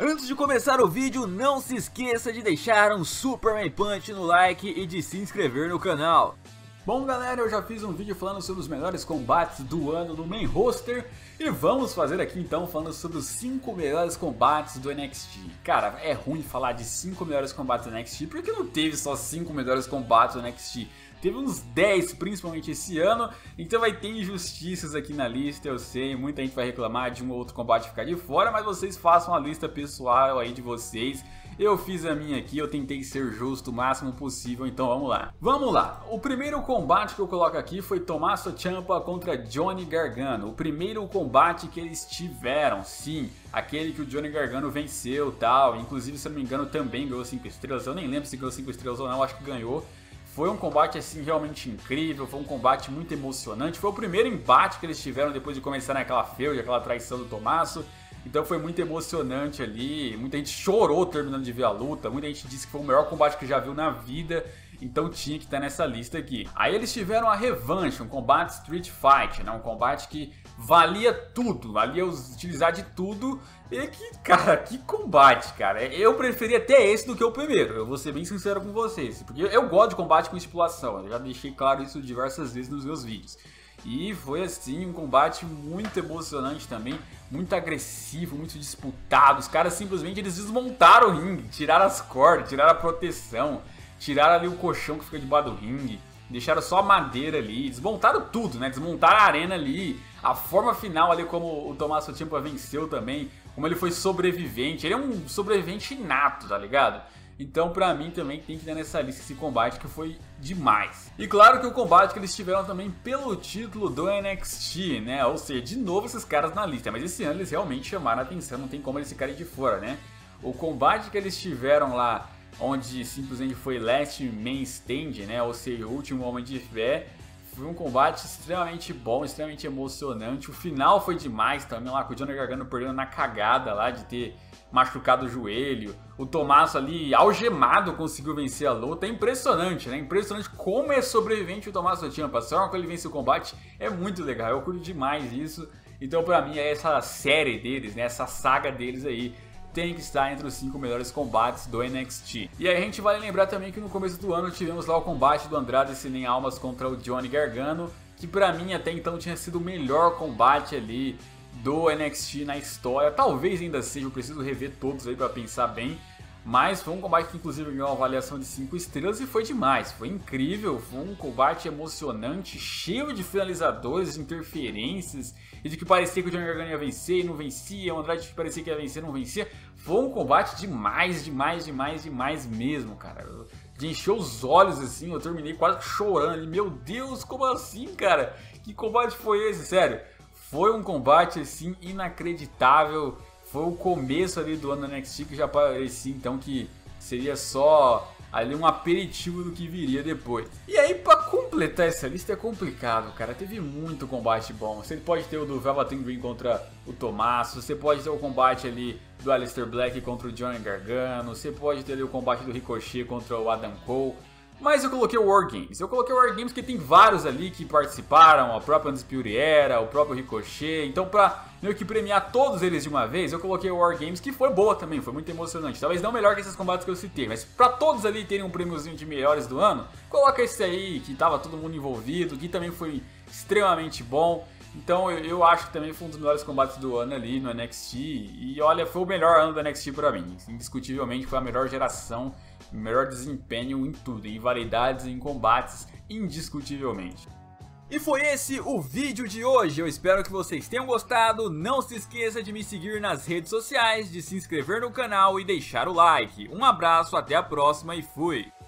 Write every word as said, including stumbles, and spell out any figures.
Antes de começar o vídeo, não se esqueça de deixar um Superman Punch no like e de se inscrever no canal. Bom galera, eu já fiz um vídeo falando sobre os melhores combates do ano no main roster e vamos fazer aqui então falando sobre os cinco melhores combates do N X T. Cara, é ruim falar de cinco melhores combates do N X T porque não teve só cinco melhores combates do N X T. Teve uns dez, principalmente esse ano, então vai ter injustiças aqui na lista, eu sei, muita gente vai reclamar de um ou outro combate ficar de fora, mas vocês façam a lista pessoal aí de vocês. Eu fiz a minha aqui, eu tentei ser justo o máximo possível, então vamos lá. Vamos lá, o primeiro combate que eu coloco aqui foi Tommaso Ciampa contra Johnny Gargano. O primeiro combate que eles tiveram, sim, aquele que o Johnny Gargano venceu e tal, inclusive se eu não me engano também ganhou cinco estrelas, eu nem lembro se ganhou cinco estrelas ou não, acho que ganhou. Foi um combate assim realmente incrível, foi um combate muito emocionante, foi o primeiro embate que eles tiveram depois de começar naquela feud, aquela traição do Tommaso. Então foi muito emocionante ali, muita gente chorou terminando de ver a luta, muita gente disse que foi o melhor combate que já viu na vida, então tinha que estar nessa lista aqui. Aí eles tiveram a revanche, um combate Street Fight, né? Um combate que valia tudo, valia utilizar de tudo, e que, cara, que combate, cara. Eu preferia até esse do que o primeiro, eu vou ser bem sincero com vocês, porque eu gosto de combate com estipulação, eu já deixei claro isso diversas vezes nos meus vídeos. E foi assim um combate muito emocionante também, muito agressivo, muito disputado. Os caras simplesmente eles desmontaram o ringue, tiraram as cordas, tiraram a proteção, tiraram ali o colchão que fica debaixo do ringue, deixaram só a madeira ali, desmontaram tudo, né? Desmontaram a arena ali, a forma final ali como o Tommaso Ciampa venceu também, como ele foi sobrevivente, ele é um sobrevivente inato, tá ligado? Então pra mim também tem que dar nessa lista esse combate que foi demais. E claro que o combate que eles tiveram também pelo título do N X T, né? Ou seja, de novo esses caras na lista, mas esse ano eles realmente chamaram a atenção, não tem como eles ficarem de fora, né? O combate que eles tiveram lá, onde simplesmente foi Last Man Stand, né? Ou seja, o último homem de fé. Foi um combate extremamente bom, extremamente emocionante. O final foi demais também, lá com o Johnny Gargano perdendo na cagada lá de ter machucado o joelho. O Tommaso ali, algemado, conseguiu vencer a luta. É impressionante, né? Impressionante como é sobrevivente o Tommaso Ciampa. A forma que ele vence o combate é muito legal. Eu curto demais isso. Então pra mim é essa série deles, né? Essa saga deles aí tem que estar entre os cinco melhores combates do N X T. E aí a gente vale lembrar também que no começo do ano tivemos lá o combate do Andrade Cien Almas contra o Johnny Gargano, que pra mim até então tinha sido o melhor combate ali do N X T na história. Talvez ainda seja, eu preciso rever todos aí pra pensar bem. Mas foi um combate que inclusive ganhou uma avaliação de cinco estrelas e foi demais, foi incrível, foi um combate emocionante, cheio de finalizadores, de interferências, e de que parecia que o Johnny Gargano ia vencer e não vencia, o Andrade que parecia que ia vencer e não vencia. Foi um combate demais, demais, demais, demais mesmo, cara. De encher os olhos assim, eu terminei quase chorando, meu Deus, como assim, cara? Que combate foi esse, sério? Foi um combate assim inacreditável. Foi o começo ali do ano do N X T que já parecia então que seria só ali um aperitivo do que viria depois. E aí pra completar essa lista é complicado, cara, teve muito combate bom. Você pode ter o do Velveteen Dream contra o Tommaso, você pode ter o combate ali do Aleister Black contra o Johnny Gargano, você pode ter ali o combate do Ricochet contra o Adam Cole. Mas eu coloquei o War Games, eu coloquei o War Games porque tem vários ali que participaram, a própria Undisputed Era, o próprio Ricochet, então pra meio que premiar todos eles de uma vez, eu coloquei o War Games, que foi boa também, foi muito emocionante, talvez não melhor que esses combates que eu citei, mas pra todos ali terem um prêmiozinho de melhores do ano, coloca esse aí, que tava todo mundo envolvido, que também foi extremamente bom. Então eu, eu acho que também foi um dos melhores combates do ano ali no N X T. E olha, foi o melhor ano do N X T pra mim. Indiscutivelmente foi a melhor geração, melhor desempenho em tudo, em variedades, em combates, indiscutivelmente. E foi esse o vídeo de hoje, eu espero que vocês tenham gostado, não se esqueça de me seguir nas redes sociais, de se inscrever no canal e deixar o like. Um abraço, até a próxima e fui!